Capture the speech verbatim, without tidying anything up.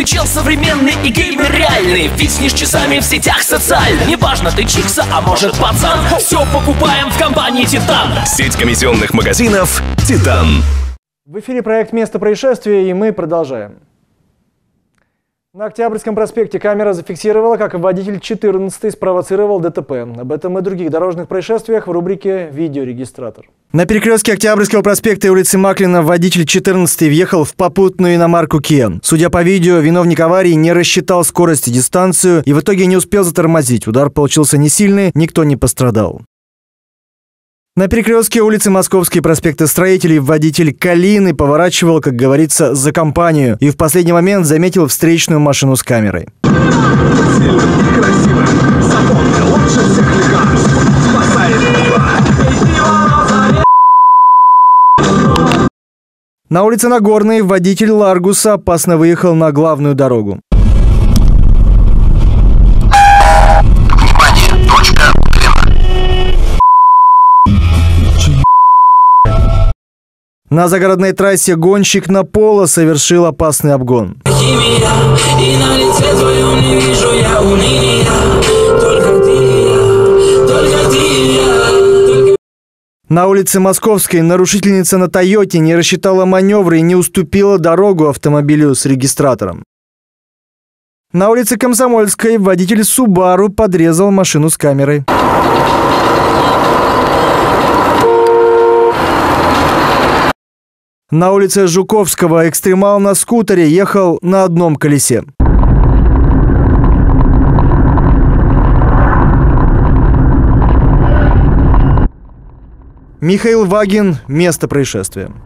чел современный и геймер реальный. Виснешь часами в сетях социальных. Неважно, ты чикса, а может пацан. Все покупаем в компании «Титан». Сеть комиссионных магазинов «Титан». В эфире проект «Место происшествия», и мы продолжаем. На Октябрьском проспекте камера зафиксировала, как водитель четырнадцатый спровоцировал ДТП. Об этом и других дорожных происшествиях в рубрике «Видеорегистратор». На перекрестке Октябрьского проспекта и улицы Маклина водитель четырнадцатый въехал в попутную иномарку Kia. Судя по видео, виновник аварии не рассчитал скорость и дистанцию и в итоге не успел затормозить. Удар получился не сильный, никто не пострадал. На перекрестке улицы Московской проспекта Строителей водитель Калины поворачивал, как говорится, за компанию и в последний момент заметил встречную машину с камерой. На улице Нагорной водитель Ларгуса опасно выехал на главную дорогу. На загородной трассе гонщик на поло совершил опасный обгон. На улице Московской нарушительница на Тойоте не рассчитала маневры и не уступила дорогу автомобилю с регистратором. На улице Комсомольской водитель Субару подрезал машину с камерой. На улице Жуковского экстремал на скутере ехал на одном колесе. Михаил Вагин. Место происшествия.